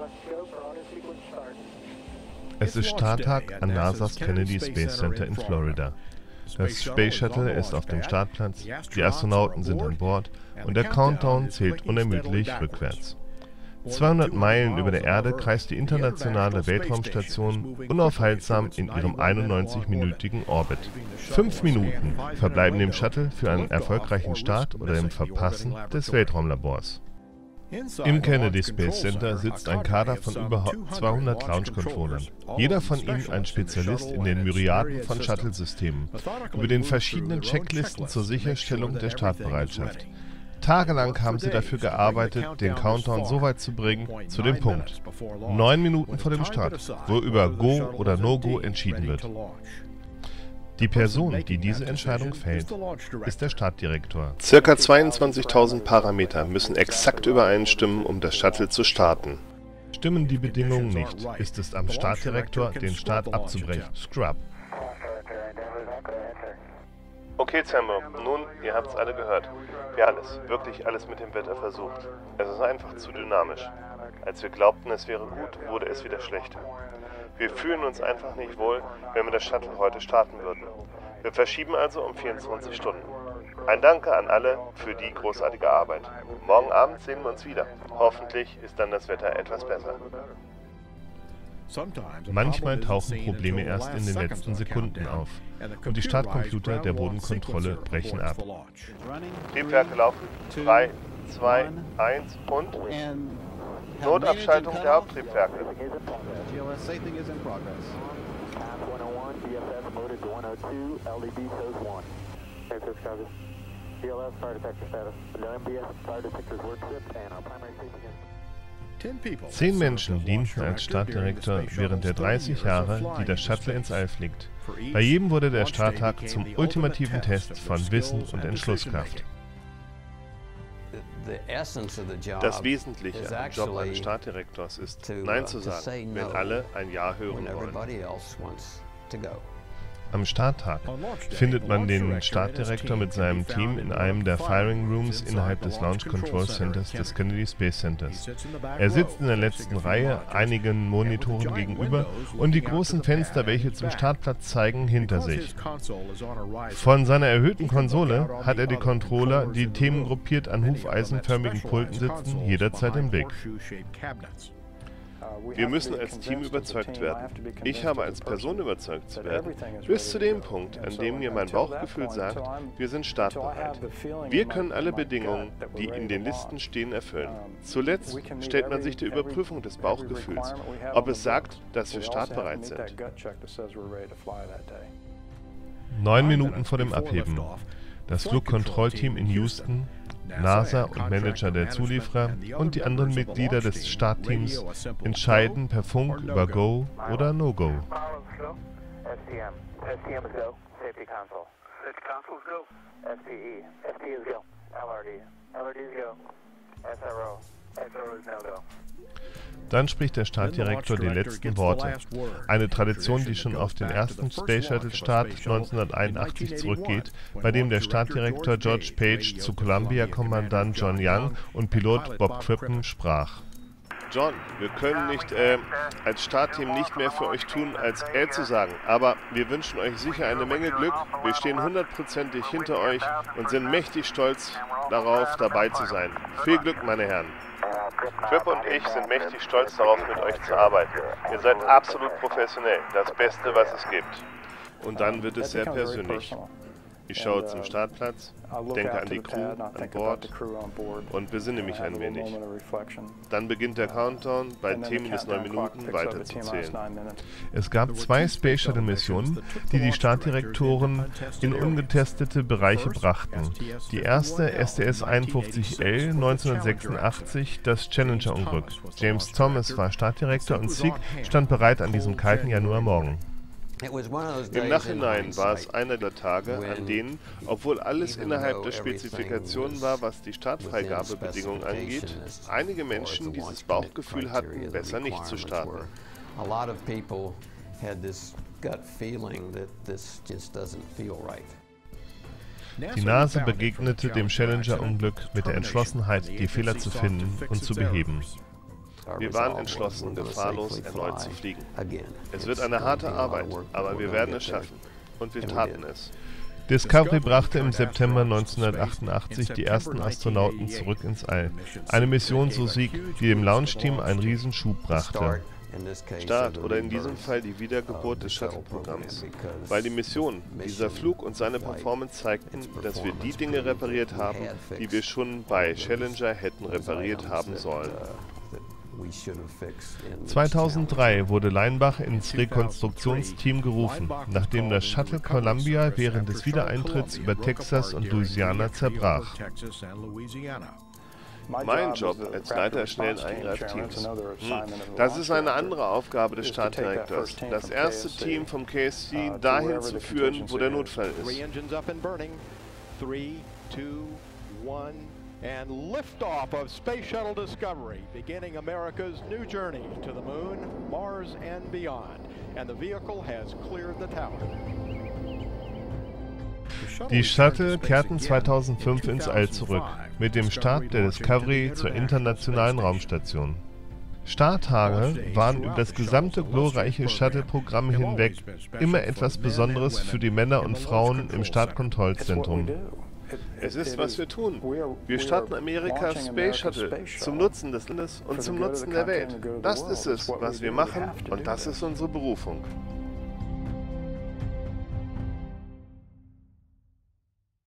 Es ist Starttag an NASA's Kennedy Space Center in Florida. Das Space Shuttle ist auf dem Startplatz, die Astronauten sind an Bord und der Countdown zählt unermüdlich rückwärts. 200 Meilen über der Erde kreist die internationale Weltraumstation unaufhaltsam in ihrem 91-minütigen Orbit. 5 Minuten verbleiben dem Shuttle für einen erfolgreichen Start oder dem Verpassen des Weltraumlabors. Im Kennedy Space Center sitzt ein Kader von über 200 Launch-Controllern. Jeder von ihnen ein Spezialist in den Myriaden von Shuttle-Systemen, über den verschiedenen Checklisten zur Sicherstellung der Startbereitschaft. Tagelang haben sie dafür gearbeitet, den Countdown so weit zu bringen, zu dem Punkt. 9 Minuten vor dem Start, wo über Go oder No-Go entschieden wird. Die Person, die diese Entscheidung fällt, ist der Startdirektor. Circa 22.000 Parameter müssen exakt übereinstimmen, um das Shuttle zu starten. Stimmen die Bedingungen nicht, ist es am Startdirektor, den Start abzubrechen. Scrub. Okay, Zambo, nun, ihr habt's alle gehört. Wir wirklich alles mit dem Wetter versucht. Es ist einfach zu dynamisch. Als wir glaubten, es wäre gut, wurde es wieder schlechter. Wir fühlen uns einfach nicht wohl, wenn wir das Shuttle heute starten würden. Wir verschieben also um 24 Stunden. Ein Danke an alle für die großartige Arbeit. Morgen Abend sehen wir uns wieder. Hoffentlich ist dann das Wetter etwas besser. Manchmal tauchen Probleme erst in den letzten Sekunden auf und die Startcomputer der Bodenkontrolle brechen ab. Triebwerke laufen. 3, 2, 1 und... Notabschaltung der Haupttriebwerke. Zehn Menschen dienten als Startdirektor während der 30 Jahre, die das Shuttle ins All fliegt. Bei jedem wurde der Starttag zum ultimativen Test von Wissen und Entschlusskraft. Das Wesentliche am Job eines Startdirektors ist, Nein zu sagen, wenn alle ein Ja hören wollen. Am Starttag findet man den Startdirektor mit seinem Team in einem der Firing Rooms innerhalb des Launch Control Centers des Kennedy Space Centers. Er sitzt in der letzten Reihe, einigen Monitoren gegenüber und die großen Fenster, welche zum Startplatz zeigen, hinter sich. Von seiner erhöhten Konsole hat er die Controller, die themengruppiert an hufeisenförmigen Pulten sitzen, jederzeit im Blick. Wir müssen als Team überzeugt werden. Ich habe als Person überzeugt zu werden, bis zu dem Punkt, an dem mir mein Bauchgefühl sagt, wir sind startbereit. Wir können alle Bedingungen, die in den Listen stehen, erfüllen. Zuletzt stellt man sich der Überprüfung des Bauchgefühls, ob es sagt, dass wir startbereit sind. 9 Minuten vor dem Abheben. Das Flugkontrollteam in Houston, NASA und Manager der Zulieferer und die anderen Mitglieder des Startteams entscheiden per Funk über Go oder No-Go. Dann spricht der Startdirektor die letzten Worte. Eine Tradition, die schon auf den ersten Space Shuttle Start 1981 zurückgeht, bei dem der Startdirektor George Page zu Columbia-Kommandant John Young und Pilot Bob Crippen sprach. John, wir können als Startteam nicht mehr für euch tun, als zu sagen, aber wir wünschen euch sicher eine Menge Glück. Wir stehen 100%ig hinter euch und sind mächtig stolz darauf, dabei zu sein. Viel Glück, meine Herren. Trip und ich sind mächtig stolz darauf, mit euch zu arbeiten. Ihr seid absolut professionell, das Beste, was es gibt. Und dann wird es sehr persönlich. Ich schaue zum Startplatz, denke an die Crew an Bord und besinne mich ein wenig. Dann beginnt der Countdown, bei Themen bis 9 Minuten weiterzuzählen. Es gab 2 Space Shuttle Missionen, die die Startdirektoren in ungetestete Bereiche brachten. Die erste STS-51L 1986, das Challenger-Unglück. James Thomas war Startdirektor und Sig stand bereit an diesem kalten Januarmorgen. Im Nachhinein war es einer der Tage, an denen, obwohl alles innerhalb der Spezifikationen war, was die Startfreigabebedingungen angeht, einige Menschen dieses Bauchgefühl hatten, besser nicht zu starten. Die NASA begegnete dem Challenger-Unglück mit der Entschlossenheit, die Fehler zu finden und zu beheben. Wir waren entschlossen, gefahrlos erneut zu fliegen. Es wird eine harte Arbeit, aber wir werden es schaffen. Und wir taten es. Discovery brachte im September 1988 die ersten Astronauten zurück ins All. Eine Mission so sieg, die dem Launch-Team einen Riesenschub brachte. Start oder in diesem Fall die Wiedergeburt des Shuttle-Programms. Weil die Mission, dieser Flug und seine Performance zeigten, dass wir die Dinge repariert haben, die wir schon bei Challenger hätten repariert haben sollen. 2003 wurde Leinbach ins Rekonstruktionsteam gerufen, nachdem das Shuttle Columbia während des Wiedereintritts über Texas und Louisiana zerbrach. Mein Job als Leiter des schnellen Eingreifteams. Das ist eine andere Aufgabe des Startdirektors. Das erste Team vom KSC dahin zu führen, wo der Notfall ist. And liftoff of Space Shuttle Discovery, beginning America's new journey to the Moon, Mars and beyond. And the vehicle has cleared the tower. Die Shuttle kehrten 2005 ins All zurück, mit dem Start der Discovery zur internationalen Raumstation. Starttage waren über das gesamte glorreiche Shuttle-Programm hinweg immer etwas Besonderes für die Männer und Frauen im Startkontrollzentrum. Es ist, was wir tun. Wir starten Amerikas Space Shuttle zum Nutzen des Landes und zum Nutzen der Welt. Das ist es, was wir machen, und das ist unsere Berufung.